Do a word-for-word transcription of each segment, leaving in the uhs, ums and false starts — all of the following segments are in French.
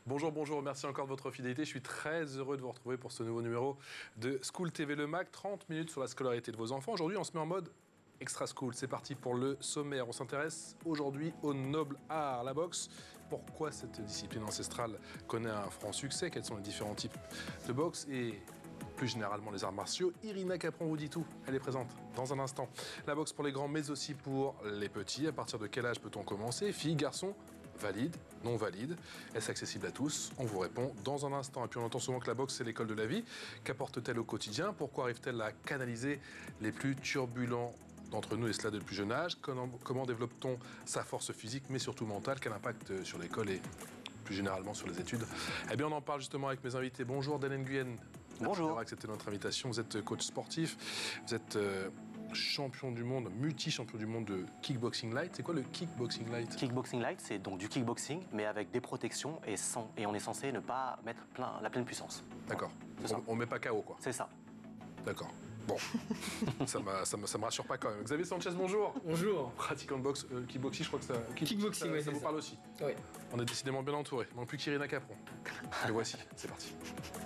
Bonjour, bonjour, merci encore de votre fidélité. Je suis très heureux de vous retrouver pour ce nouveau numéro de School T V Le Mag. trente minutes sur la scolarité de vos enfants. Aujourd'hui, on se met en mode Extra School. C'est parti pour le sommaire. On s'intéresse aujourd'hui au noble art, la boxe. Pourquoi cette discipline ancestrale connaît un franc succès? Quels sont les différents types de boxe et plus généralement les arts martiaux? Irina Capron vous dit tout. Elle est présente dans un instant. La boxe pour les grands, mais aussi pour les petits. À partir de quel âge peut-on commencer? Filles, garçons, valide, non valide, est-ce accessible à tous? On vous répond dans un instant. Et puis on entend souvent que la boxe c'est l'école de la vie. Qu'apporte-t-elle au quotidien? Pourquoi arrive-t-elle à canaliser les plus turbulents d'entre nous, et cela dès le plus jeune âge? Comment, comment développe-t-on sa force physique, mais surtout mentale? Quel impact sur l'école et plus généralement sur les études? Eh bien on en parle justement avec mes invités. Bonjour Dan Nguyen. Bonjour. D'avoir accepté notre invitation. Vous êtes coach sportif, vous êtes euh, champion du monde, multi-champion du monde de kickboxing light. C'est quoi le kickboxing light? Kickboxing light, c'est donc du kickboxing, mais avec des protections et, sans, et on est censé ne pas mettre plein, la pleine puissance. D'accord. Voilà. On ne met pas K O, quoi. C'est ça. D'accord. Bon, ça ne me rassure pas quand même. Xavier Sanchez, bonjour. Bonjour. Pratiquant de boxe, euh, kickboxing, je crois que ça, kick, kickboxing, ça, oui, ça vous ça. parle aussi. Oui. On est décidément bien entouré. Non plus qu'Irina Capron. Le voici, c'est parti.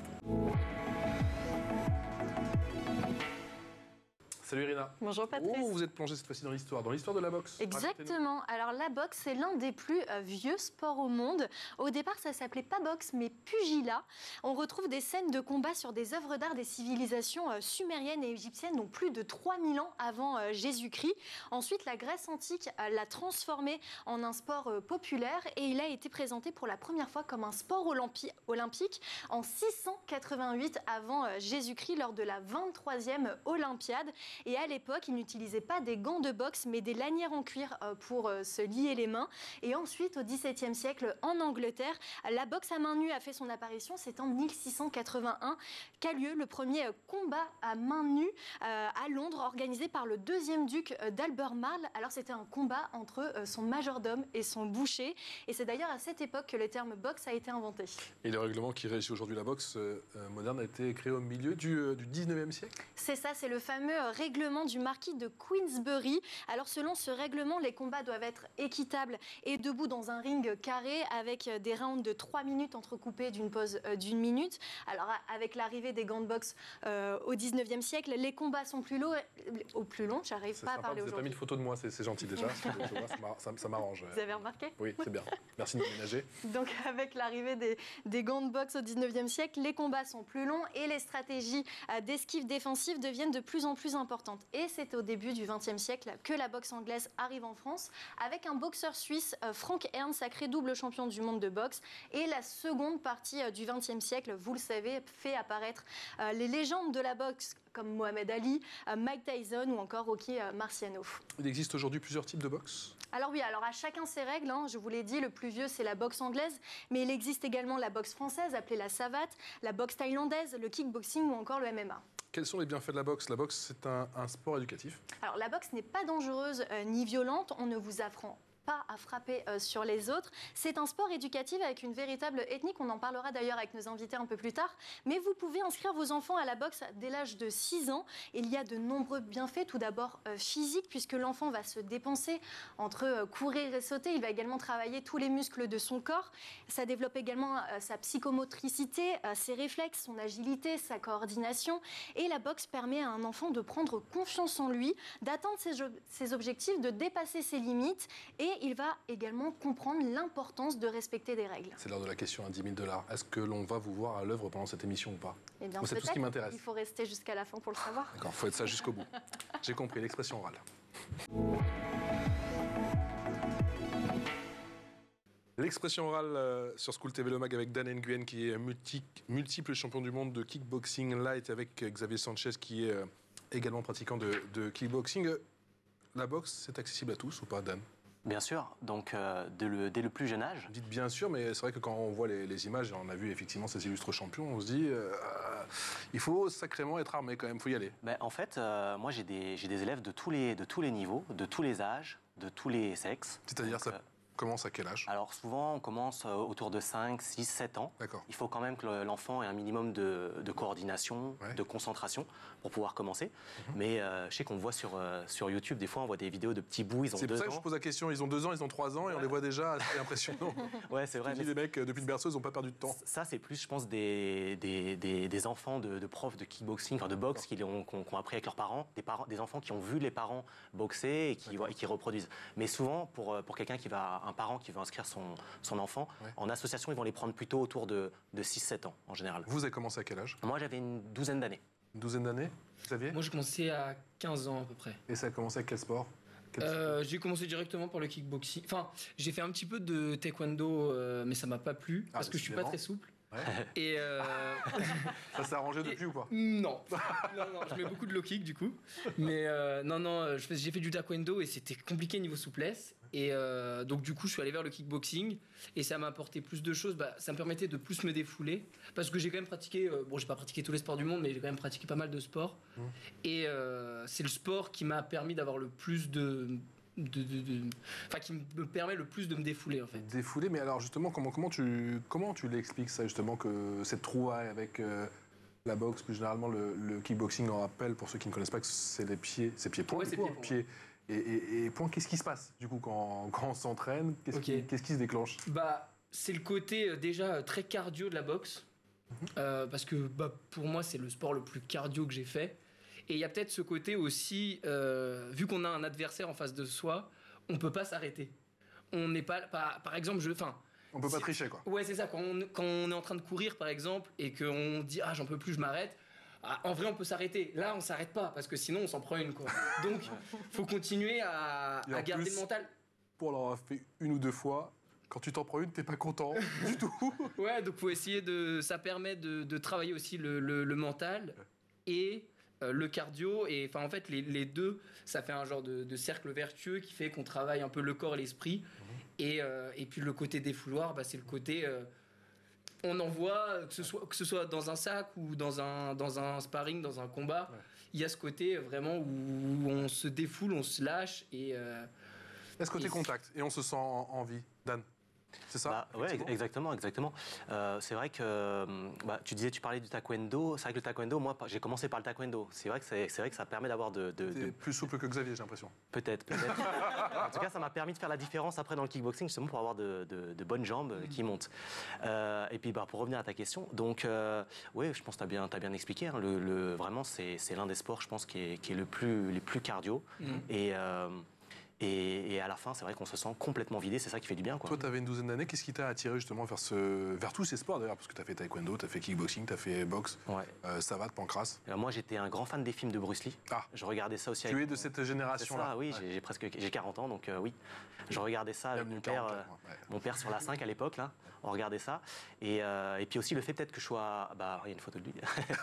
Salut Irina. Bonjour Patrice. Oh, vous êtes plongée cette fois-ci dans l'histoire, dans l'histoire de la boxe. Exactement. Alors la boxe, c'est l'un des plus euh, vieux sports au monde. Au départ, ça s'appelait pas boxe, mais pugilat. On retrouve des scènes de combat sur des œuvres d'art des civilisations euh, sumériennes et égyptiennes, donc plus de trois mille ans avant euh, Jésus-Christ. Ensuite, la Grèce antique euh, l'a transformé en un sport euh, populaire et il a été présenté pour la première fois comme un sport olympi olympique en six cent quatre-vingt-huit avant euh, Jésus-Christ lors de la vingt-troisième Olympiade. Et à l'époque, ils n'utilisaient pas des gants de boxe, mais des lanières en cuir pour se lier les mains. Et ensuite, au dix-septième siècle, en Angleterre, la boxe à main nue a fait son apparition. C'est en mille six cent quatre-vingt-un qu'a lieu le premier combat à main nue à Londres, organisé par le deuxième duc d'Albemarle. Alors, c'était un combat entre son majordome et son boucher. Et c'est d'ailleurs à cette époque que le terme boxe a été inventé. Et le règlement qui régit aujourd'hui la boxe euh, moderne a été créé au milieu du, euh, du dix-neuvième siècle? C'est ça, c'est le fameux règlement règlement du marquis de Queensberry. Alors selon ce règlement, les combats doivent être équitables et debout dans un ring carré avec des rounds de trois minutes entrecoupés d'une pause d'une minute. Alors avec l'arrivée des gants de boxe euh, au dix-neuvième siècle, les combats sont plus longs, au plus long. J'arrive pas à parler aujourd'hui. Vous n'avez pas mis de photo de moi, c'est gentil déjà. ça ça m'arrange. Vous avez remarqué? Oui, c'est bien. Merci de m'aménager. Donc avec l'arrivée des, des gants de boxe au dix-neuvième siècle, les combats sont plus longs et les stratégies euh, d'esquive défensive deviennent de plus en plus importantes. Et c'est au début du vingtième siècle que la boxe anglaise arrive en France avec un boxeur suisse, Frank Hearn, sacré double champion du monde de boxe. Et la seconde partie du vingtième siècle, vous le savez, fait apparaître les légendes de la boxe comme Mohamed Ali, Mike Tyson ou encore Rocky Marciano. Il existe aujourd'hui plusieurs types de boxe? Alors oui, alors à chacun ses règles, hein. Je vous l'ai dit, le plus vieux c'est la boxe anglaise, mais il existe également la boxe française appelée la savate, la boxe thaïlandaise, le kickboxing ou encore le M M A. Quels sont les bienfaits de la boxe? La boxe, c'est un, un sport éducatif. Alors la boxe n'est pas dangereuse euh, ni violente, on ne vous apprend pas à frapper euh, sur les autres. C'est un sport éducatif avec une véritable ethnique. On en parlera d'ailleurs avec nos invités un peu plus tard. Mais vous pouvez inscrire vos enfants à la boxe dès l'âge de six ans. Il y a de nombreux bienfaits. Tout d'abord euh, physique, puisque l'enfant va se dépenser entre euh, courir et sauter. Il va également travailler tous les muscles de son corps. Ça développe également euh, sa psychomotricité, euh, ses réflexes, son agilité, sa coordination. Et la boxe permet à un enfant de prendre confiance en lui, d'atteindre ses, ses objectifs, de dépasser ses limites. Et il va également comprendre l'importance de respecter des règles. C'est l'heure de la question à dix mille dollars. Est-ce que l'on va vous voir à l'œuvre pendant cette émission ou pas? Eh bien, c'est tout ce qui m'intéresse. Il faut rester jusqu'à la fin pour le savoir. D'accord, il faut être ça jusqu'au bout. J'ai compris, l'expression orale. L'expression orale euh, sur School T V Le Mag avec Dan Nguyen qui est multi, multiple champion du monde de kickboxing light, avec Xavier Sanchez qui est euh, également pratiquant de, de kickboxing. La boxe, c'est accessible à tous ou pas, Dan? Bien sûr, donc euh, dès, le, dès le plus jeune âge. Dites bien sûr, mais c'est vrai que quand on voit les, les images, et on a vu effectivement ces illustres champions, on se dit, euh, euh, il faut sacrément être armé quand même, il faut y aller. Ben, en fait, euh, moi j'ai des, j'ai des élèves de tous, les, de tous les niveaux, de tous les âges, de tous les sexes. C'est-à-dire, ça, euh, commence à quel âge? Alors souvent, on commence euh, autour de cinq, six, sept ans. D'accord. Il faut quand même que le- l'enfant ait un minimum de, de coordination, Ouais. de concentration pour pouvoir commencer. Mhm. Mais euh, je sais qu'on voit sur, euh, sur YouTube, des fois, on voit des vidéos de petits bouts, ils ont C'est pour deux ça que je ans. pose la question. Ils ont deux ans, ils ont trois ans, et on les voit déjà, c'est impressionnant. Ouais, c'est vrai. Je dis, mais les mecs, euh, depuis le berceau, ils n'ont pas perdu de temps. Ça, c'est plus, je pense, des, des, des, des enfants de, de profs de kickboxing, enfin de boxe, qui ont, qui ont- qui ont appris avec leurs parents, des parents, des enfants qui ont vu les parents boxer et qui, D'accord. et qui reproduisent. Mais souvent, pour, euh, pour quelqu'un qui va, un parent qui veut inscrire son, son enfant, Ouais. en association, ils vont les prendre plutôt autour de, de six sept ans, en général. Vous avez commencé à quel âge? Moi, j'avais une douzaine d'années. Une douzaine d'années, Xavier? Moi, j'ai commencé à quinze ans à peu près. Et ça a commencé avec quel sport? Quel Euh, j'ai commencé directement par le kickboxing. Enfin, j'ai fait un petit peu de taekwondo, euh, mais ça m'a pas plu Ah, parce que je suis pas décidément. très souple. Ouais. Et euh, Ça s'est arrangé depuis ou pas? non. non, non, je mets beaucoup de low kick du coup. Mais euh, non, non, je fais- j'ai fait du taekwondo et c'était compliqué niveau souplesse. Et euh, donc du coup, je suis allé vers le kickboxing et ça m'a apporté plus de choses. Bah, ça me permettait de plus me défouler parce que j'ai quand même pratiqué. Euh, bon, j'ai pas pratiqué tous les sports du monde, mais j'ai quand même pratiqué pas mal de sports. Mmh. Et euh, c'est le sport qui m'a permis d'avoir le plus de de, de- de- enfin qui me permet le plus de me défouler en fait. Défoulé, mais alors justement, comment, comment tu, comment tu l'expliques ça, justement, que cette trouvaille avec euh, la boxe, plus généralement le, le kickboxing, on rappelle, pour ceux qui ne connaissent pas, que c'est les pieds, c'est pieds-points, Ouais, du c'est coup, hein, pieds-points, pieds. Et, et, et point, qu'est-ce qui se passe, du coup, quand, quand on s'entraîne? Qu'est-ce Ok. qui, qu'est-ce qui se déclenche? Bah, c'est le côté euh, déjà euh, très cardio de la boxe. Euh, parce que bah, pour moi, c'est le sport le plus cardio que j'ai fait. Et il y a peut-être ce côté aussi, euh, vu qu'on a un adversaire en face de soi, on peut pas s'arrêter. On n'est pas, par, par exemple, je, enfin, On peut pas c'est- tricher, quoi. ouais, c'est ça. Quand on, quand on est en train de courir, par exemple, et qu'on dit ah j'en peux plus, je m'arrête. Ah, en vrai, on peut s'arrêter. Là, on s'arrête pas parce que sinon, on s'en prend une, quoi. Donc, faut continuer à, Et en à garder plus- le mental. Pour l'avoir fait une ou deux fois, quand tu t'en prends une, t'es pas content du tout. Ouais, donc faut essayer de. Ça permet de, de travailler aussi le, le- le mental et euh, le cardio. Et enfin, en fait, les, les deux, ça fait un genre de, de cercle vertueux qui fait qu'on travaille un peu le corps et l'esprit. Et, euh, et puis le côté défouloir, bah, c'est le côté. euh, on envoie, que ce soit, que ce soit dans un sac ou dans un, dans un sparring, dans un combat, Ouais. il y a ce côté vraiment où on se défoule, on se lâche et. euh, Il y a ce côté Et- contact, et on se sent en, en vie. Dan, c'est ça? Bah, ouais, effectivement exactement, exactement. Euh, c'est vrai que euh, bah, tu disais, tu parlais du taekwondo. C'est vrai que le taekwondo, moi, j'ai commencé par le taekwondo. C'est vrai que c'est, c'est vrai que ça permet d'avoir de, de- T'es de- plus souple que Xavier, j'ai l'impression. peut-être, peut-être. En tout cas, ça m'a permis de faire la différence après dans le kickboxing, justement pour avoir de, de- de bonnes jambes euh, qui montent. Euh, et puis, bah, pour revenir à ta question, donc, euh, oui, je pense que tu as bien, t'as bien expliqué. Hein, le, le- vraiment, c'est, c'est l'un des sports, je pense, qui est, qui est le plus, les plus cardio. Mhm. Et, euh, et, et à la fin, c'est vrai qu'on se sent complètement vidé. C'est ça qui fait du bien, quoi. Toi, tu avais une douzaine d'années. Qu'est-ce qui t'a attiré justement vers, ce... vers tous ces sports d'ailleurs? Parce que tu as fait taekwondo, tu as fait kickboxing, tu as fait boxe, Ouais. euh, savate, pancrasse. Euh, moi, j'étais un grand fan des films de Bruce Lee. Ah. Je regardais ça aussi. Tu avec es de mon- cette C'est génération-là. ça, oui, Ouais. j'ai, j'ai presque j'ai quarante ans, donc euh, oui. Je regardais ça avec Bienvenue, mon père, quarante-quatre, euh, moi, ouais. mon père sur la cinq à l'époque, là. On regardait ça. Et, euh, et puis aussi le fait peut-être que je sois... Bah, il y a une photo de lui.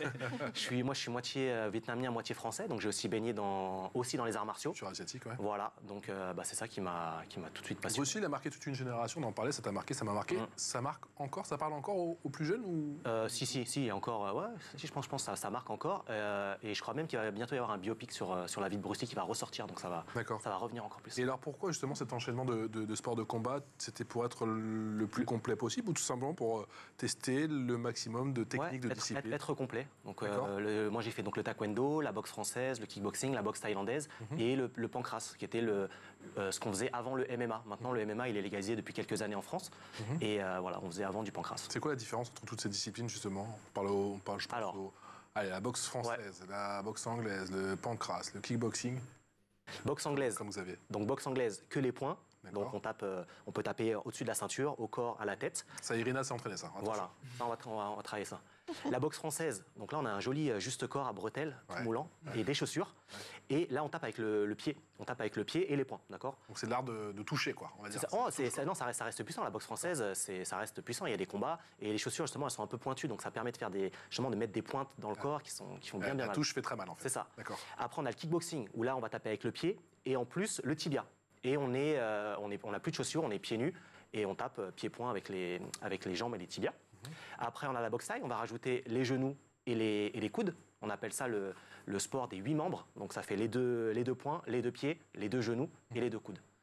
je suis, moi, je suis moitié euh, vietnamien, moitié français, donc j'ai aussi baigné dans, aussi dans les arts martiaux. Culture asiatique, ouais. Voilà, donc euh, bah, c'est ça qui m'a, qui m'a tout de suite passionné. Bruce Lee, il a marqué toute une génération, on en parlait, ça t'a marqué, ça m'a marqué. Mm. Ça marque encore, ça parle encore aux, aux plus jeunes ou... Euh, si, si, si, encore, euh, ouais, si, je pense, je pense que ça, ça marque encore. Euh, et je crois même qu'il va bientôt y avoir un biopic sur, euh, sur la vie de Bruce Lee qui va ressortir, donc ça va, D'accord. ça va revenir encore plus. Et alors pourquoi justement cet enchaînement de, de, de sports de combat? C'était pour être le plus complet possible ou tout simplement pour euh, tester le maximum de techniques, Ouais, de être, disciplines? être- être complet. Donc, D'accord. euh, le- moi, j'ai fait donc le taekwondo, la boxe française, le kickboxing, la boxe thaïlandaise Mhm. et le, le pancrace, qui était le, euh, ce qu'on faisait avant le M M A. Maintenant, le M M A, il est légalisé depuis quelques années en France. Mhm. Et euh, voilà, on faisait avant du pancrace. C'est quoi la différence entre toutes ces disciplines justement? On parle, au, on parle je pense, Alors. au- allez, la boxe française, la boxe anglaise, le pancrace, le kickboxing, Boxe anglaise. comme vous avez. Donc, boxe anglaise, que les points. D'accord. Donc, on, tape, euh, on peut taper au-dessus de la ceinture, au corps, à la tête. Ça, Irina s'est entraînée ça. Attention. Voilà, ça, on, va, tra- on va- on va travailler ça. La boxe française, donc là on a un joli euh, juste corps à bretelles, tout Ouais. moulant, et des chaussures. Et là on tape avec le, le pied, on tape avec le pied et les poings, d'accord? Donc c'est l'art de, de toucher, quoi, on va C'est dire. ça. Oh, c'est- ça- non, ça reste, ça reste puissant. La boxe française, c'est, ça reste puissant. Il y a des combats et les chaussures justement, elles sont un peu pointues, donc ça permet de faire des, justement, de mettre des pointes dans le corps qui sont, qui font bien, la bien la mal. touche fait très mal en fait. C'est ça. D'accord. Après, on a le kickboxing où là, on va taper avec le pied et en plus le tibia. Et on est, euh, on est, on n'a plus de chaussures, on est pieds nus et on tape euh, pieds-poings avec les, avec les jambes et les tibias. Après, on a la boxe taille, on va rajouter les genoux et les, et les coudes. On appelle ça le, le sport des huit membres. Donc ça fait les deux, les deux poings, les deux pieds, les deux genoux et les deux coudes.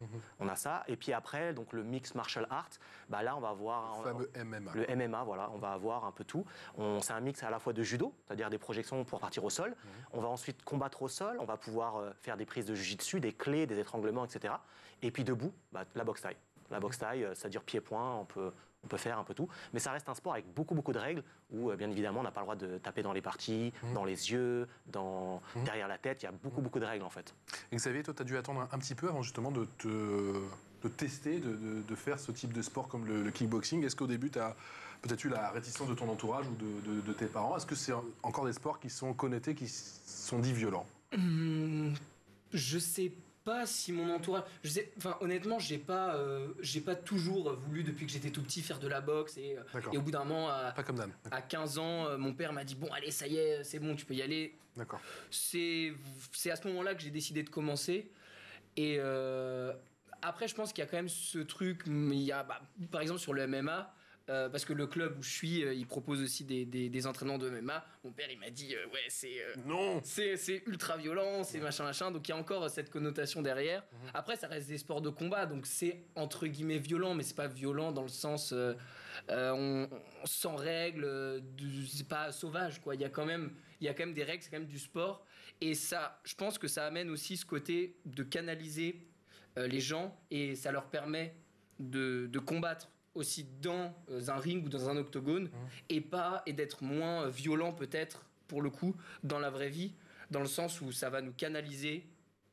Mmh. On a ça. Et puis après, donc le mix martial art, bah là, on va avoir... Le fameux M M A. Le M M A, voilà. On va avoir un peu tout. On, c'est un mix à la fois de judo, c'est-à-dire des projections pour partir au sol. Mmh. On va ensuite combattre au sol. On va pouvoir euh, faire des prises de jiu-jitsu, des clés, des étranglements, et cetera. Et puis debout, bah, la boxe taille. La boxe taille, euh, c'est-à-dire pied-point, on peut... On peut faire un peu tout, mais ça reste un sport avec beaucoup, beaucoup de règles où, bien évidemment, on n'a pas le droit de taper dans les parties, mmh. dans les yeux, dans... mmh. derrière la tête. Il y a beaucoup, beaucoup de règles, en fait. Et Xavier, toi, tu as dû attendre un, un petit peu avant, justement, de te de tester, de, de, de faire ce type de sport comme le, le kickboxing. Est-ce qu'au début, tu as peut-être eu la réticence de ton entourage ou de, de, de tes parents? Est-ce que c'est encore des sports qui sont connectés, qui sont dits violents? mmh, Je sais pas. Pas si mon entourage, je sais, enfin honnêtement, j'ai pas, euh, j'ai pas toujours voulu depuis que j'étais tout petit faire de la boxe et, et au bout d'un moment, à, pas comme Dan. à quinze ans, euh, mon père m'a dit bon allez ça y est, c'est bon, tu peux y aller. D'accord. C'est, c'est à ce moment-là que j'ai décidé de commencer et euh, après je pense qu'il y a quand même ce truc, il y a, bah, par exemple sur le M M A. Euh, parce que le club où je suis, euh, il propose aussi des, des, des entraînements de M M A. Mon père, il m'a dit, euh, ouais, c'est, euh, non, c'est, c'est ultra violent, c'est machin, machin. Donc il y a encore cette connotation derrière. Mmh. Après, ça reste des sports de combat, donc c'est entre guillemets violent, mais c'est pas violent dans le sens, euh, euh, on, on, sans règles, euh, de, c'est pas sauvage, quoi. Il y a quand même, il y a quand même des règles, c'est quand même du sport. Et ça, je pense que ça amène aussi ce côté de canaliser euh, les gens et ça leur permet de, de combattre aussi dans un ring ou dans un octogone, mmh. et pas et d'être moins violent peut-être pour le coup dans la vraie vie, dans le sens où ça va nous canaliser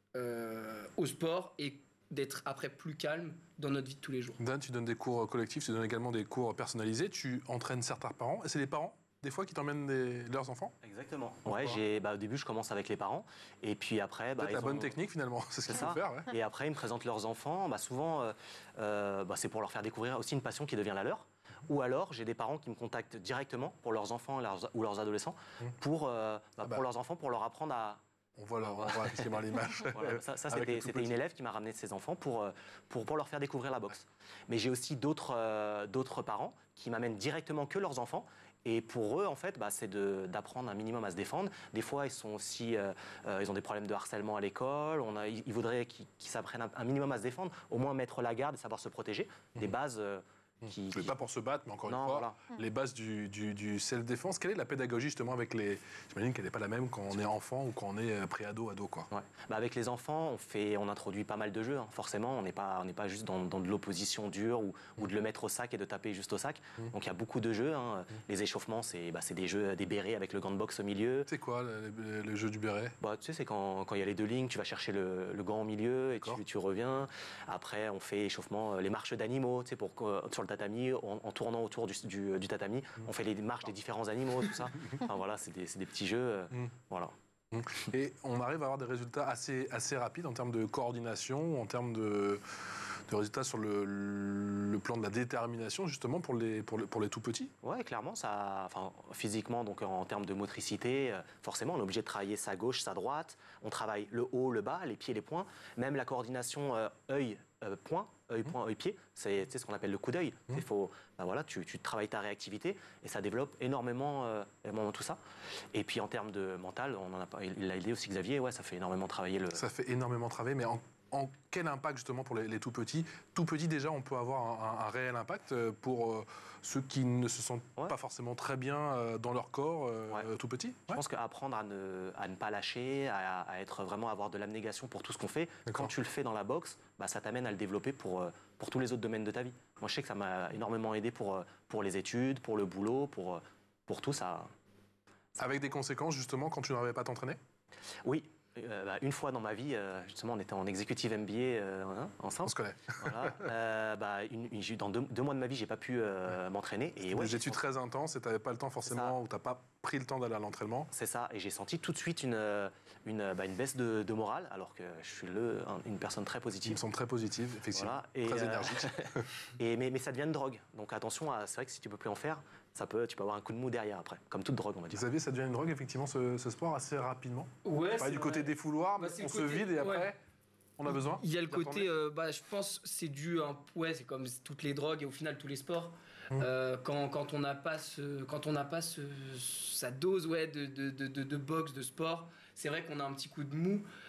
euh, au sport et d'être après plus calme dans notre vie de tous les jours. Dan, tu donnes des cours collectifs, tu donnes également des cours personnalisés, tu entraînes certains parents, et c'est les parents des fois qui t'emmènent des, leurs enfants? Exactement. Ouais, j'ai, bah, au début, je commence avec les parents. Et puis après... Bah, c'est la ont... bonne technique, finalement. C'est ce qu'il faut faire. Ouais. Et après, ils me présentent leurs enfants. Bah, souvent, euh, euh, bah, c'est pour leur faire découvrir aussi une passion qui devient la leur. Ou alors, j'ai des parents qui me contactent directement pour leurs enfants leurs, ou leurs adolescents, pour, euh, bah, ah bah. pour leurs enfants, pour leur apprendre à... On voit, là, on voit effectivement l'image. Voilà, ça, ça c'était, c'était une élève qui m'a ramené de ses enfants pour, pour, pour leur faire découvrir la boxe. Mais j'ai aussi d'autres, euh, d'autres parents qui m'amènent directement que leurs enfants. Et pour eux, en fait, bah, c'est de, d'apprendre un minimum à se défendre. Des fois, ils sont aussi, euh, euh, ils ont des problèmes de harcèlement à l'école. On a, ils, ils voudraient qu'ils, qu'ils s'apprennent un, un minimum à se défendre, au moins mettre la garde et savoir se protéger. Mmh. Des bases. Euh, Qui, qui... Pas pour se battre, mais encore non, une fois, voilà. les bases du, du, du self-défense. Quelle est la pédagogie justement avec les... J'imagine qu'elle n'est pas la même quand on est enfant ou quand on est pré-ado, ado, quoi. Ouais. Bah avec les enfants, on, fait, on introduit pas mal de jeux, hein. Forcément. On n'est pas, on n'est pas juste dans, dans de l'opposition dure ou, ou de le mettre au sac et de taper juste au sac. Mmh. Donc il y a beaucoup de jeux, hein. Mmh. Les échauffements, c'est, bah, c'est des jeux, des bérets avec le gant de boxe au milieu. C'est quoi le, le, le jeu du béret? Bah, tu sais, c'est quand, quand il y a les deux lignes, tu vas chercher le, le gant au milieu et tu, tu reviens. Après, on fait échauffement, les marches d'animaux, tu sais, pour, sur le tatami. On, en tournant autour du, du, du tatami, mmh. on fait les marches des différents animaux, tout ça. Enfin voilà, c'est des, c'est des petits jeux. Mmh. Voilà. Et on arrive à avoir des résultats assez, assez rapides en termes de coordination, en termes de, de résultats sur le, le plan de la détermination, justement, pour les, pour les, pour les tout petits? Oui, clairement. Ça, enfin, physiquement, donc en termes de motricité, forcément, on est obligé de travailler sa gauche, sa droite. On travaille le haut, le bas, les pieds, les poings. Même la coordination euh, œil, euh, point, œil, point, œil, pied, c'est ce qu'on appelle le coup d'œil. Mmh. Faut, ben voilà, tu, tu travailles ta réactivité et ça développe énormément, euh, énormément tout ça. Et puis en termes de mental, on en a pas, il l'a aidé aussi Xavier, ouais, ça fait énormément travailler le... Ça fait énormément travailler, mais en, en quel impact justement pour les, les tout petits? Tout petit déjà, on peut avoir un, un, un réel impact pour euh, ceux qui ne se sentent ouais. pas forcément très bien euh, dans leur corps, euh, ouais. tout petit. Ouais. Je pense qu'apprendre à ne, à ne pas lâcher, à, à être vraiment avoir de l'abnégation pour tout ce qu'on fait, D'accord. Quand tu le fais dans la boxe, bah, ça t'amène à le développer pour, pour tous les autres domaines de ta vie. Moi, je sais que ça m'a énormément aidé pour, pour les études, pour le boulot, pour, pour tout ça. ça. Avec des conséquences justement quand tu n'arrivais pas à t'entraîner? Oui. Euh, bah, une fois dans ma vie, euh, justement, on était en executive M B A euh, hein, ensemble. On se connaît. Voilà. euh, bah, une, une, dans deux, deux mois de ma vie, j'ai pas pu euh, ouais. m'entraîner. Et ouais, des études très intenses et tu n'avais pas le temps forcément, ou tu n'as pas pris le temps d'aller à l'entraînement. C'est ça, et j'ai senti tout de suite une, une, bah, une baisse de, de morale, alors que je suis le, un, une personne très positive. Il me semble très positive, effectivement, voilà. et, très euh, énergique. et, mais, mais ça devient une drogue, donc attention, c'est vrai que si tu peux plus en faire, ça peut, tu peux avoir un coup de mou derrière après, comme toute drogue, on va dire. Vous savez, ça devient une drogue, effectivement, ce, ce sport, assez rapidement. Ouais, c'est du vrai. Côté défouloir, bah, on se côté, vide et après, ouais. on a besoin. Il y a le côté, euh, bah, je pense, c'est dû, à, ouais, c'est comme toutes les drogues et au final tous les sports. Mmh. Euh, quand, quand on n'a pas, ce, quand on n'a pas ce, sa dose ouais, de, de, de, de, de boxe, de sport, c'est vrai qu'on a un petit coup de mou.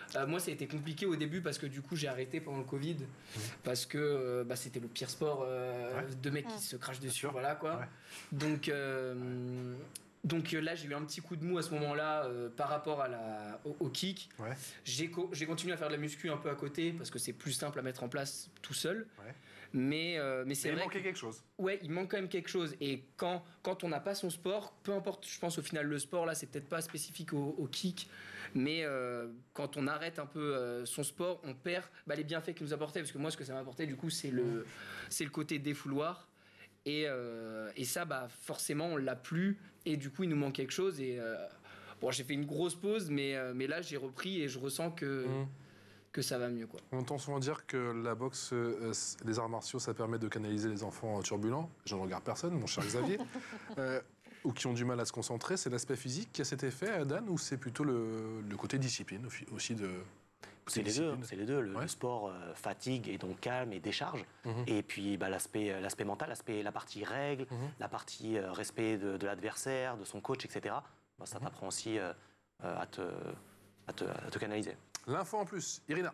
Euh, moi, ça a été compliqué au début parce que du coup, j'ai arrêté pendant le Covid mmh. parce que euh, bah, c'était le pire sport euh, ouais. de mecs qui se crachent dessus, voilà quoi. Ouais. Donc, euh, donc là, j'ai eu un petit coup de mou à ce moment-là euh, par rapport à la, au, au kick. Ouais. J'ai, co- j'ai continué à faire de la muscu un peu à côté parce que c'est plus simple à mettre en place tout seul. Ouais. Mais, euh, mais c'est mais vrai il manquait que, quelque chose. Ouais, il manque quand même quelque chose. Et quand, quand on n'a pas son sport, peu importe, je pense au final, le sport, là, c'est peut-être pas spécifique au, au kick, mais euh, quand on arrête un peu euh, son sport, on perd bah, les bienfaits qu'il nous apportait. Parce que moi, ce que ça m'a apporté, du coup, c'est le, c'est le côté défouloir. Et, euh, et ça, bah, forcément, on l'a plus. Et du coup, il nous manque quelque chose. Et euh, bon, j'ai fait une grosse pause, mais, euh, mais là, j'ai repris et je ressens que... Mmh. que ça va mieux, quoi. On entend souvent dire que la boxe, euh, les arts martiaux, ça permet de canaliser les enfants turbulents. Je ne regarde personne, mon cher Xavier. euh, ou qui ont du mal à se concentrer. C'est l'aspect physique qui a cet effet, Dan, ou c'est plutôt le, le côté discipline aussi de... C'est les, deux, c'est les deux. Le, ouais. le sport euh, fatigue et donc calme et décharge. Mmh. Et puis bah, l'aspect, l'aspect mental, l'aspect, la partie règle, mmh. la partie euh, respect de, de l'adversaire, de son coach, et cetera. Bah, ça mmh. t'apprend aussi euh, à, te, à, te, à te canaliser. L'info en plus, Irina.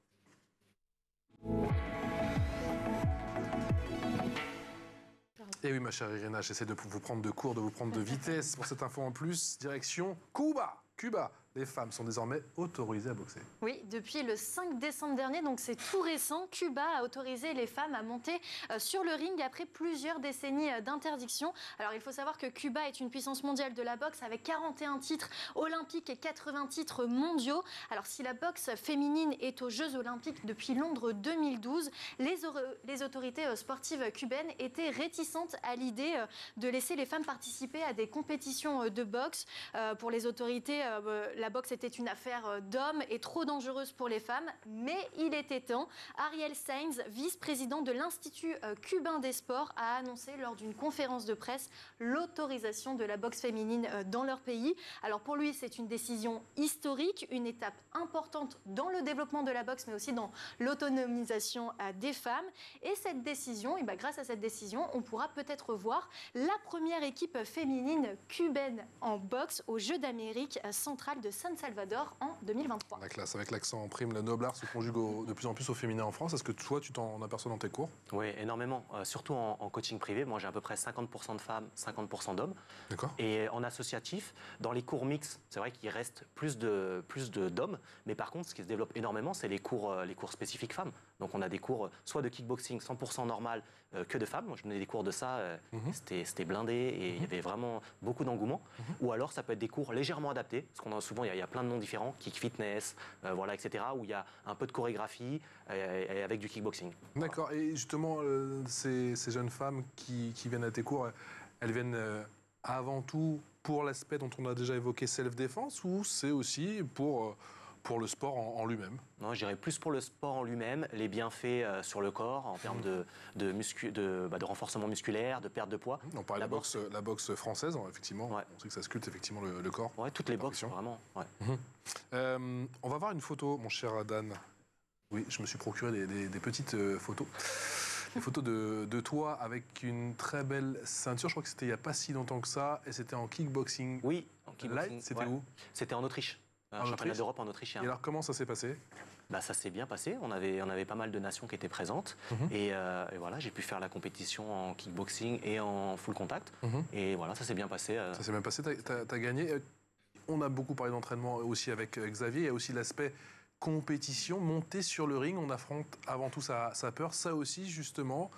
Et oui, ma chère Irina, j'essaie de vous prendre de cours, de vous prendre de vitesse pour cette info en plus. Direction Cuba. Cuba. Les femmes sont désormais autorisées à boxer. Oui, depuis le cinq décembre dernier, donc c'est tout récent, Cuba a autorisé les femmes à monter euh, sur le ring après plusieurs décennies euh, d'interdiction. Alors il faut savoir que Cuba est une puissance mondiale de la boxe avec quarante et un titres olympiques et quatre-vingts titres mondiaux. Alors si la boxe féminine est aux Jeux olympiques depuis Londres deux mille douze, les, les autorités euh, sportives cubaines étaient réticentes à l'idée euh, de laisser les femmes participer à des compétitions euh, de boxe. Euh, pour les autorités, euh, la La boxe était une affaire d'hommes et trop dangereuse pour les femmes, mais il était temps. Ariel Sainz, vice-président de l'Institut cubain des sports, a annoncé lors d'une conférence de presse l'autorisation de la boxe féminine dans leur pays. Alors pour lui, c'est une décision historique, une étape importante dans le développement de la boxe, mais aussi dans l'autonomisation des femmes. Et cette décision, et bien grâce à cette décision, on pourra peut-être voir la première équipe féminine cubaine en boxe aux Jeux d'Amérique centrale de San Salvador en deux mille vingt-trois. La classe, avec l'accent en prime, le noblard se conjugue au, de plus en plus au féminin en France. Est-ce que toi, tu t'en aperçois dans tes cours? Oui, énormément. Euh, surtout en, en coaching privé. Moi, j'ai à peu près cinquante pour cent de femmes, cinquante pour cent d'hommes. D'accord. Et en associatif, dans les cours mixtes, c'est vrai qu'il reste plus de plus de, d'hommes. Mais par contre, ce qui se développe énormément, c'est les cours, euh, les cours spécifiques femmes. Donc, on a des cours soit de kickboxing cent pour cent normal euh, que de femmes. Moi, je donnais des cours de ça. Euh, mm-hmm. c'était, c'était blindé et il mm-hmm. y avait vraiment beaucoup d'engouement. Mm-hmm. Ou alors, ça peut être des cours légèrement adaptés. Parce qu'on a souvent, il y, y a plein de noms différents, kick fitness, euh, voilà, et cetera, où il y a un peu de chorégraphie euh, et avec du kickboxing. D'accord. Voilà. Et justement, euh, ces, ces jeunes femmes qui, qui viennent à tes cours, elles viennent euh, avant tout pour l'aspect dont on a déjà évoqué, self-défense, ou c'est aussi pour, euh, pour le sport en, en lui-même? Non, je dirais plus pour le sport en lui-même, les bienfaits euh, sur le corps en termes de, de, muscu, de, bah, de renforcement musculaire, de perte de poids. On parlait de la boxe, la boxe française, effectivement. Ouais. On sait que ça sculpte effectivement le, le corps. Oui, toutes les boxes, vraiment. Ouais. Mmh. Euh, on va voir une photo, mon cher Dan. Oui, je me suis procuré des, des, des petites euh, photos. Des photos de, de toi avec une très belle ceinture. Je crois que c'était il n'y a pas si longtemps que ça. Et c'était en kickboxing. Oui, en kickboxing. Light, c'était ouais. où? C'était en Autriche. Un en championnat d'Europe en Autriche. Et alors, comment ça s'est passé? Bah, ça s'est bien passé. On avait, on avait pas mal de nations qui étaient présentes. Mm-hmm. et, euh, et voilà, j'ai pu faire la compétition en kickboxing et en full contact. Mm-hmm. Et voilà, ça s'est bien passé. Euh... Ça s'est bien passé. T'as, t'as, t'as gagné. On a beaucoup parlé d'entraînement aussi avec Xavier. Il y a aussi l'aspect compétition, monter sur le ring. On affronte avant tout sa, sa peur. Ça aussi, justement,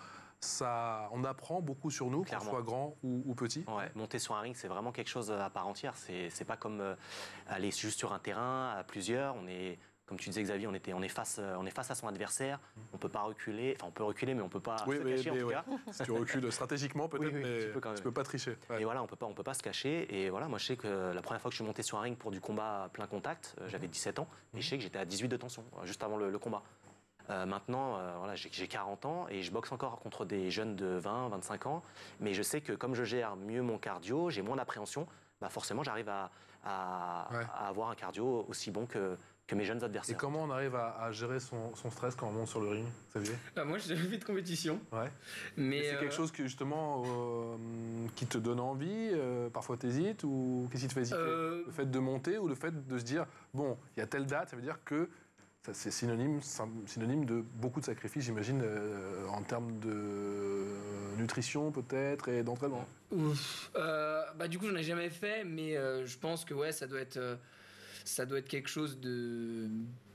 ça, on apprend beaucoup sur nous, qu'on soit grand ou, ou petit. Ouais, monter sur un ring, c'est vraiment quelque chose à part entière. C'est, c'est pas comme euh, aller juste sur un terrain à plusieurs. On est, comme tu disais, Xavier, on, était, on, est face, on est face à son adversaire. On peut pas reculer. Enfin, on peut reculer, mais on peut pas oui, se mais, cacher, mais en ouais. tout cas. Si tu recules stratégiquement, peut-être, oui, oui, mais tu peux, quand même. Tu peux pas tricher. Ouais. Et voilà, on peut pas, on peut pas se cacher. Et voilà, moi, je sais que la première fois que je suis monté sur un ring pour du combat à plein contact, euh, j'avais dix-sept ans. Et je sais que j'étais à dix-huit de tension, juste avant le, le combat. Euh, maintenant, euh, voilà, j'ai, j'ai quarante ans et je boxe encore contre des jeunes de vingt, vingt-cinq ans. Mais je sais que comme je gère mieux mon cardio, j'ai moins d'appréhension, bah forcément, j'arrive à, à, ouais. à avoir un cardio aussi bon que, que mes jeunes Et adversaires. comment on arrive à, à gérer son, son stress quand on monte sur le ring, Xavier? Bah, moi, j'ai jamais fait de compétition. Ouais. Mais Et c'est euh, quelque chose que justement euh, qui te donne envie, euh, parfois t'hésites, ou qu'est-ce qui te fait hésiter? Euh, Le fait de monter ou le fait de se dire, bon, il y a telle date, ça veut dire que ça, c'est synonyme, synonyme de beaucoup de sacrifices, j'imagine, euh, en termes de nutrition peut-être et d'entraînement. Ouf. Euh, bah, du coup, j'en ai jamais fait, mais euh, je pense que ouais, ça doit être, euh, ça doit être quelque chose de,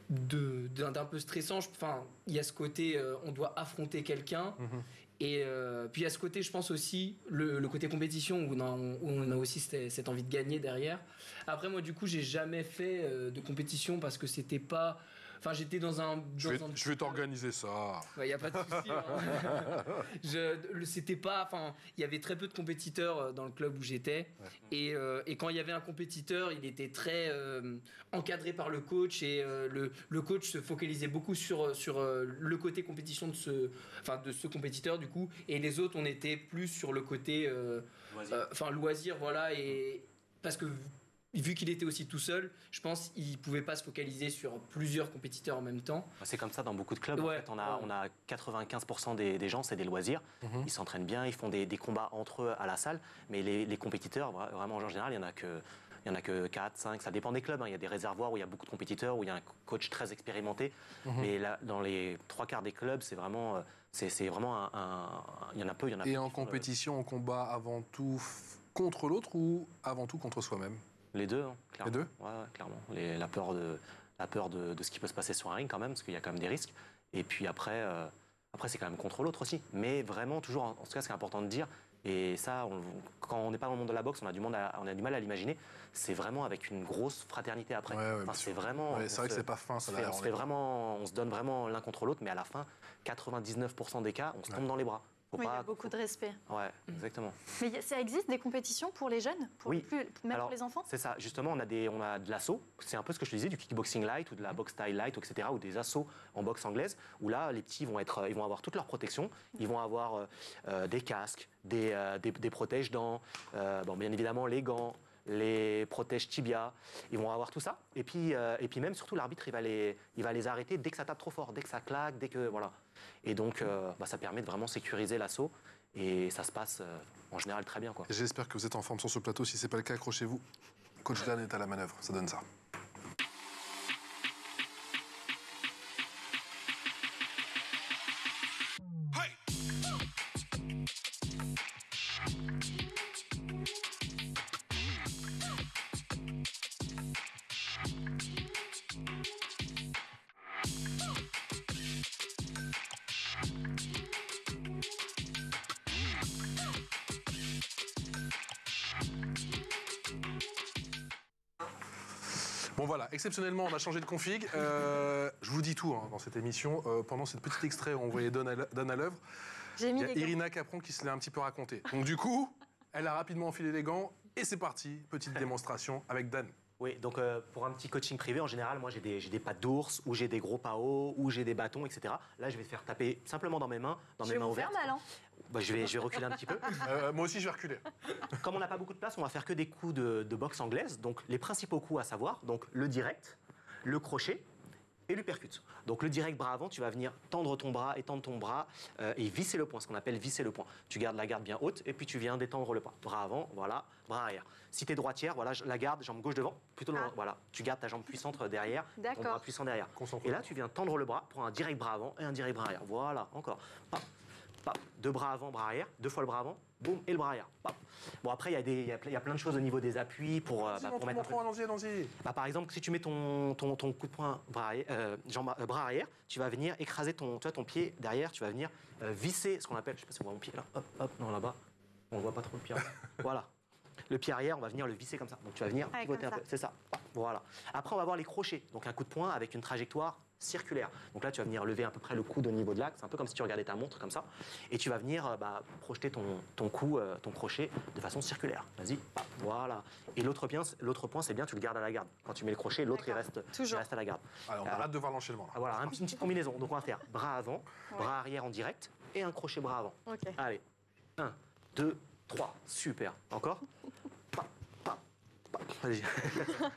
de, d'un, d'un peu stressant. Je- Enfin, il y a ce côté, euh, on doit affronter quelqu'un. Mhm. Et euh, puis il y a ce côté, je pense aussi, le, le côté compétition où on a, où on a aussi cette, cette envie de gagner derrière. Après, moi, du coup, j'ai jamais fait euh, de compétition parce que c'était pas. Enfin, j'étais dans un. Je vais, dans un- je vais t'organiser ça. Il n'y a pas de souci. Hein. Je, le- c'était pas. Enfin, il y avait très peu de compétiteurs euh, dans le club où j'étais. Ouais. Et, euh, et quand il y avait un compétiteur, il était très euh, encadré par le coach. Et euh, le, le coach se focalisait beaucoup sur, sur euh, le côté compétition de ce, enfin, de ce compétiteur, du coup. Et les autres, on était plus sur le côté. euh, euh, Enfin, loisir, voilà. Et parce que. Vu qu'il était aussi tout seul, je pense qu'il pouvait pas se focaliser sur plusieurs compétiteurs en même temps. C'est comme ça dans beaucoup de clubs. Ouais, En fait, on a, ouais. on a quatre-vingt-quinze pour cent des, des gens, c'est des loisirs. Mhm. Ils s'entraînent bien, ils font des, des combats entre eux à la salle. Mais les, les compétiteurs, vra- vraiment en général, il y en a que, il y en a que quatre, cinq. Ça dépend des clubs. Hein. Il y a des réservoirs où il y a beaucoup de compétiteurs, où il y a un coach très expérimenté. Mhm. Mais là, dans les trois quarts des clubs, c'est vraiment, euh, c'est, c'est vraiment un, un- Il y en a peu, il y en a peu Et qui en font le- compétition, on combat avant tout f- contre l'autre ou avant tout contre soi-même? Les deux, hein, clairement. Les deux Ouais, ouais, clairement. Les- la peur, de, la peur de, de ce qui peut se passer sur un ring quand même, parce qu'il y a quand même des risques. Et puis après, euh, après c'est quand même contre l'autre aussi. Mais vraiment, toujours, en, en tout cas, ce qui est important de dire, et ça, on- quand on n'est pas dans le monde de la boxe, on a du, monde à- on a du mal à l'imaginer, c'est vraiment avec une grosse fraternité après. Ouais, ouais, Enfin, bien c'est sûr. vraiment... Ouais, on c'est vrai que se- c'est pas fin, on ça, se fait, derrière, on se on fait est- vraiment, on se donne vraiment l'un contre l'autre, mais à la fin, quatre-vingt-dix-neuf pour cent des cas, on se tombe Ouais. dans les bras. Faut Oui, il y pas- a beaucoup de respect. Ouais, exactement. Mais y a- ça existe des compétitions pour les jeunes, pour Oui. plus, même Alors, pour les enfants? C'est ça, justement, on a, des, on a de l'assaut, c'est un peu ce que je te disais, du kickboxing light ou de la boxe style light, et cetera, ou des assauts en boxe anglaise, où là, les petits vont, être, ils vont avoir toute leur protection, ils vont avoir euh, euh, des casques, des, euh, des, des protèges-dents, euh, bon, bien évidemment les gants, les protèges tibia, ils vont avoir tout ça. Et puis, euh, et puis même, surtout, l'arbitre, il va, les, il va les arrêter dès que ça tape trop fort, dès que ça claque, dès que... Voilà. Et donc, euh, bah, ça permet de vraiment sécuriser l'assaut, et ça se passe euh, en général très bien, quoi. J'espère que vous êtes en forme sur ce plateau. Si c'est pas le cas, accrochez-vous. Coach Dan est à la manœuvre. Ça donne ça. Bon voilà, exceptionnellement, on a changé de config. Euh, je vous dis tout hein, dans cette émission. Euh, pendant cette petite extrait où on voyait Dan à l'œuvre- Dan à l'œuvre, J'ai il mis y a les gants. Irina Capron qui se l'est un petit peu raconté. Donc du coup, elle a rapidement enfilé les gants et c'est parti. Petite démonstration avec Dan. Oui, donc euh, pour un petit coaching privé, en général, moi j'ai des, j'ai des pattes d'ours, ou j'ai des gros paos, ou j'ai des bâtons, et cetera. Là, je vais te faire taper simplement dans mes mains, dans Je mes vais mains vous faire ouvertes. mal, hein. Bah, je, vais, je vais reculer un petit peu. Euh, moi aussi, je vais reculer. Comme on n'a pas beaucoup de place, on va faire que des coups de, de boxe anglaise. Donc les principaux coups à savoir, donc le direct, le crochet et l'uppercut. Donc le direct bras avant, tu vas venir tendre ton bras, étendre ton bras euh, et visser le poing, ce qu'on appelle visser le poing. Tu gardes la garde bien haute et puis tu viens détendre le bras. Bras avant, voilà, bras arrière. Si tu es droitière, voilà, je- la garde, jambe gauche devant, plutôt Ah. voilà. Tu gardes ta jambe puissante derrière, ton D'accord. bras puissant derrière. Concentre. Et là, tu viens tendre le bras pour un direct bras avant et un direct bras arrière. Voilà, encore. Pam, pam. Deux bras avant, bras arrière, deux fois le bras avant, boum, et le bras arrière. Pam. Bon, après, il y, a des- il y, a ple- il y a plein de choses au niveau des appuis pour, euh, bah, pour mettre un peu... Allons-y, allons-y. Bah, par exemple, si tu mets ton, ton, ton coup de poing bras arrière, euh, jambe- euh, bras arrière, tu vas venir écraser ton, tu vois, ton pied derrière, tu vas venir euh, visser ce qu'on appelle, je sais pas si on voit mon pied là, hop, hop, non là-bas, on voit pas trop le pied. Voilà. Le pied arrière, on va venir le visser comme ça. Donc tu vas venir Ouais, pivoter un comme peu, ça. c'est ça. Voilà. Après, on va voir les crochets. Donc un coup de poing avec une trajectoire circulaire. Donc là, tu vas venir lever à peu près le coude au niveau de l'axe. C'est un peu comme si tu regardais ta montre comme ça. Et tu vas venir euh, bah, projeter ton, ton cou, euh, ton crochet de façon circulaire. Vas-y. Hop, voilà. Et l'autre point, l'autre point, c'est bien, tu le gardes à la garde. Quand tu mets le crochet, l'autre, il D'accord. reste, il Toujours. reste à la garde. Alors, on a Alors, hâte de voir l'enchaînement. là. ah, voilà, un petit- une petite combinaison. Donc on va faire bras avant, bras arrière en direct et un crochet bras avant. Ok. Allez, un, deux, trois, super. Encore. Pa, pa, pa. Vas-y.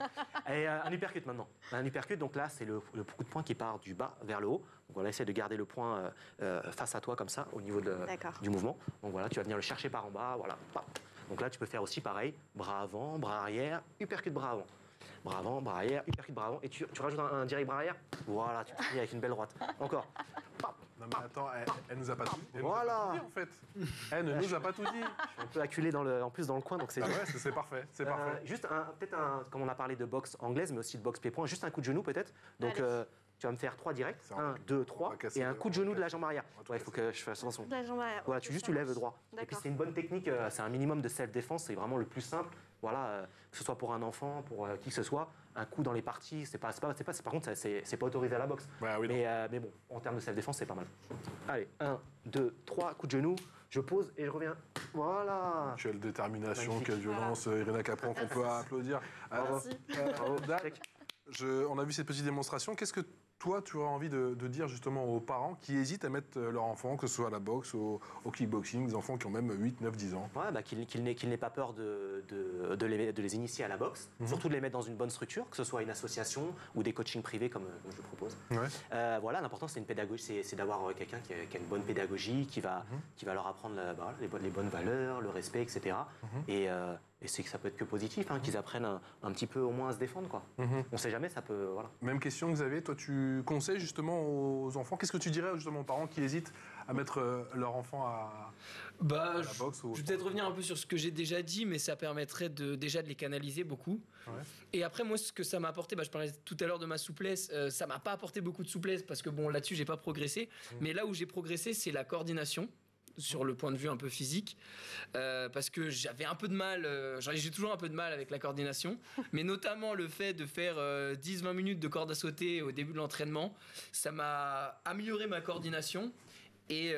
Et euh, un uppercut maintenant. Un uppercut, donc là, c'est le, le coup de poing qui part du bas vers le haut. Donc voilà, essaie de garder le poing euh, euh, face à toi comme ça, au niveau de, du mouvement. Donc voilà, tu vas venir le chercher par en bas, voilà. Pap. Donc là, tu peux faire aussi pareil, bras avant, bras arrière, uppercut bras avant. Bras avant, bras arrière, uppercut bras avant. Et tu, tu rajoutes un, un direct bras arrière. Voilà, tu finis avec une belle droite. Encore. Pap. Non mais attends, elle, elle nous a pas tout, elle Voilà. nous a pas tout dit en fait. Elle ne nous a pas tout dit. Un peu acculé dans le, en plus dans le coin, donc c'est Ah bien. ouais, c'est c'est parfait, c'est Euh, parfait. juste un, peut-être un, comme on a parlé de boxe anglaise, mais aussi de boxe pied-point, juste un coup de genou peut-être. Donc Allez. euh, tu vas me faire trois directs, Ça, on un, va- deux, on trois, va casser et un le- coup de on va genou de la casser- jambe arrière. on va tout Ouais, il faut casser. que je fasse attention. La jambe arrière. Voilà, Ok, tu juste ça tu lèves marche. droit. Et puis D'accord. c'est une bonne technique, euh, c'est un minimum de self-défense, c'est vraiment le plus simple. Voilà, euh, que ce soit pour un enfant, pour euh, qui que ce soit, un coup dans les parties, c'est pas, c'est pas, c'est pas, c'est- par contre, ça, c'est c'est pas autorisé à la boxe. Bah oui, non. mais, euh, mais bon, en termes de self-défense, c'est pas mal. Allez, un, deux, trois, coup de genou, je pose et je reviens. Voilà. Quelle détermination, Magnifique. quelle violence, euh, Irina Capron, qu'on peut applaudir. Euh, Merci. euh, Bravo. Dan, Check. je- on a vu cette petite démonstration. Qu'est-ce que toi, tu aurais envie de, de dire justement aux parents qui hésitent à mettre euh, leur enfant, que ce soit à la boxe, au, au kickboxing, des enfants qui ont même huit, neuf, dix ans? Ouais, bah, qu'il qu'il n'ait qu'il n'ait pas peur de, de, de les, de les initier à la boxe, Mhm. surtout de les mettre dans une bonne structure, que ce soit une association ou des coachings privés comme, comme je le propose. Ouais. Euh, voilà, l'important c'est une pédagogie, c'est c'est d'avoir euh, quelqu'un qui, a- qui a une bonne pédagogie, qui va, Mhm. qui va leur apprendre la- bah, les, bonnes, les bonnes valeurs, le respect, et cetera. Mhm. Et, euh, et c'est que ça peut être que positif, hein, qu'ils apprennent un, un petit peu au moins à se défendre, quoi. Mhm. On sait jamais, ça peut, voilà. Même question, Xavier, toi tu conseilles justement aux enfants, qu'est-ce que tu dirais justement aux parents qui hésitent à mettre euh, leur enfant à, Bah, à la je- boxe ou au je vais sport? peut-être revenir un peu sur ce que j'ai déjà dit, mais ça permettrait de, déjà de les canaliser beaucoup. Ouais. Et après, moi, ce que ça m'a apporté, bah, je parlais tout à l'heure de ma souplesse, euh, ça m'a pas apporté beaucoup de souplesse parce que bon, là-dessus, j'ai pas progressé. Mmh. Mais là où j'ai progressé, c'est la coordination sur le point de vue un peu physique, euh, parce que j'avais un peu de mal, euh, j'en ai- j'ai toujours un peu de mal avec la coordination, mais notamment le fait de faire euh, dix vingt minutes de corde à sauter au début de l'entraînement, ça m'a amélioré ma coordination. Et,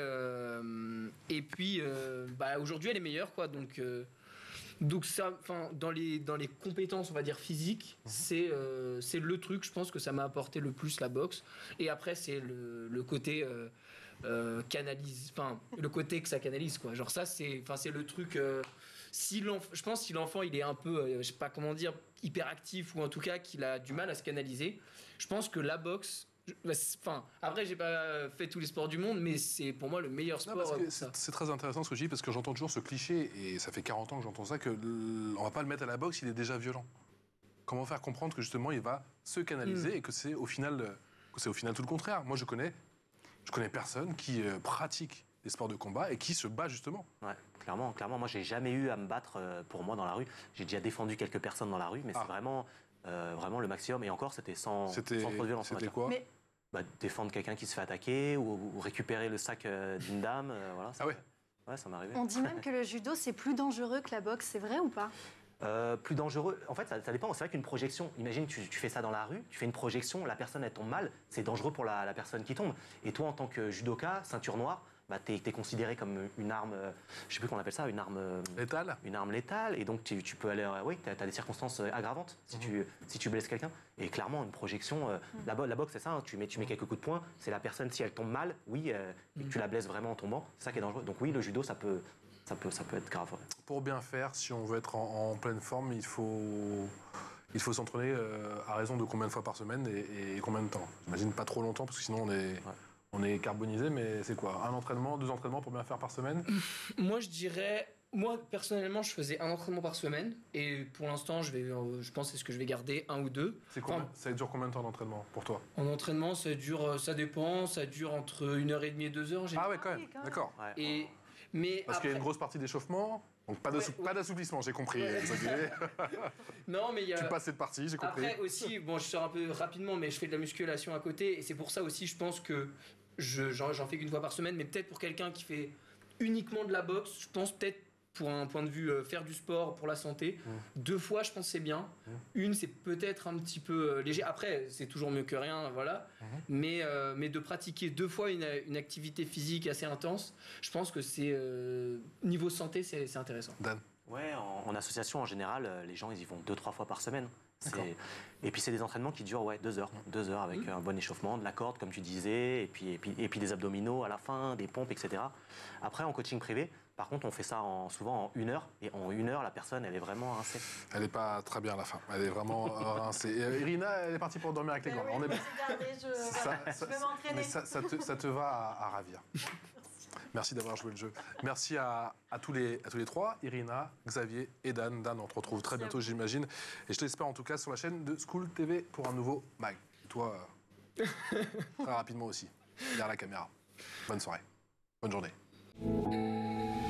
euh, et puis, euh, bah, aujourd'hui, elle est meilleure, quoi. Donc, euh, donc ça, enfin, dans les dans les compétences, on va dire physiques, c'est euh, c'est le truc. Je pense que ça m'a apporté le plus la boxe. Et après, c'est le, le côté euh, euh, canalise, enfin, le côté que ça canalise, quoi. Genre ça, c'est, enfin, c'est le truc. Euh, si l'enf- je pense que si l'enfant il est un peu, euh, je sais pas comment dire, hyperactif ou en tout cas qu'il a du mal à se canaliser, je pense que la boxe. Enfin, après, j'ai pas fait tous les sports du monde, mais c'est pour moi le meilleur Non, sport. parce euh, que pour ça. c'est c'est très intéressant ce que je dis, parce que j'entends toujours ce cliché, et ça fait quarante ans que j'entends ça, que l- on va pas le mettre à la boxe, il est déjà violent. Comment faire comprendre que justement il va se canaliser Mm. et que c'est au final, euh, que c'est au final tout le contraire. Moi je connais, je connais personne qui euh, pratique des sports de combat et qui se bat justement. Ouais, clairement, clairement. Moi, j'ai jamais eu à me battre euh, pour moi dans la rue. J'ai déjà défendu quelques personnes dans la rue, mais Ah. c'est vraiment, euh, vraiment le maximum. Et encore, c'était sans, C'était sans trop de violence. on va c'était dire. quoi? Mais Bah, défendre quelqu'un qui se fait attaquer ou, ou récupérer le sac euh, d'une dame. euh, voilà, ça- Ah ouais. Ouais, ça m'est arrivé. on dit même que le judo, c'est plus dangereux que la boxe. C'est vrai ou pas? Euh, plus dangereux. En fait, ça, ça dépend. C'est vrai qu'une projection, imagine, tu, tu fais ça dans la rue, tu fais une projection, la personne, elle tombe mal, c'est dangereux pour la, la personne qui tombe. Et toi, en tant que judoka, ceinture noire, bah, t'es es considéré comme une arme, euh, je sais plus comment on appelle ça, une arme, euh, Létal? une arme létale. Et donc, tu, tu peux aller. euh, oui, tu as, des circonstances euh, aggravantes si, tu, si tu blesses quelqu'un. Et clairement, une projection. euh, la, bo- la boxe, c'est ça. hein, tu, mets, tu mets quelques coups de poing. C'est la personne, si elle tombe mal, oui, euh, et que tu la blesses vraiment en tombant. C'est ça qui est dangereux. Donc, oui, le judo, ça peut, ça peut, ça peut être grave. ouais. Pour bien faire, si on veut être en, en pleine forme, il faut, il faut s'entraîner euh, à raison de combien de fois par semaine et, et combien de temps? J'imagine pas trop longtemps, parce que sinon on est, on est carbonisé, mais c'est quoi? Un entraînement, deux entraînements pour bien faire par semaine? Moi, je dirais, moi personnellement, je faisais un entraînement par semaine, et pour l'instant, je vais, euh, je pense que c'est ce que je vais garder, un ou deux. C'est combien- Enfin, ça dure combien de temps d'entraînement pour toi? en entraînement, ça dure, euh, ça dépend, ça dure entre une heure et demie et deux heures. en Ah général. ouais, quand même, oui, quand même. d'accord. Ouais. Et mais Parce qu'il y a une après- grosse partie d'échauffement, donc pas d'assou- Ouais, ouais. pas d'assouplissement, j'ai compris. Ouais. Xavier. non, mais il y a. Tu passes cette partie, j'ai compris. Après aussi, bon, je sors un peu rapidement, mais je fais de la musculation à côté, et c'est pour ça aussi, je pense que je, j'en, j'en fais qu'une fois par semaine, mais peut-être pour quelqu'un qui fait uniquement de la boxe, je pense peut-être pour un point de vue euh, faire du sport pour la santé, deux fois, je pense que c'est bien. Une, c'est peut-être un petit peu euh, léger. Après, c'est toujours mieux que rien, voilà. Mais, euh, mais de pratiquer deux fois une, une activité physique assez intense, je pense que c'est euh, niveau santé, c'est, c'est intéressant. Dan. Ouais, en, en association, en général, euh, les gens, ils y vont deux, trois fois par semaine. C'est- D'accord. Et puis, c'est des entraînements qui durent ouais, deux heures. Deux heures avec un bon échauffement, de la corde, comme tu disais, et puis, et puis, et puis des abdominaux à la fin, des pompes, et cetera. Après, en coaching privé, Par contre, on fait ça en, souvent en une heure. Et en une heure, la personne, elle est vraiment rincée. Elle n'est pas très bien à la fin. Elle est vraiment rincée. Et, euh, Irina, elle est partie pour dormir avec les grands. Oui, On est... regardez, je, Ça- voilà, ça- je vais m'entraîner. mais ça, ça te, ça te va à, à ravir. Merci d'avoir joué le jeu. Merci à, à, tous les, à tous les trois, Irina, Xavier et Dan. Dan, on te retrouve très Merci à bientôt, j'imagine. Et je t'espère en tout cas sur la chaîne de School T V pour un nouveau mag. Et toi, euh, très rapidement aussi, derrière la caméra. Bonne soirée. Bonne journée.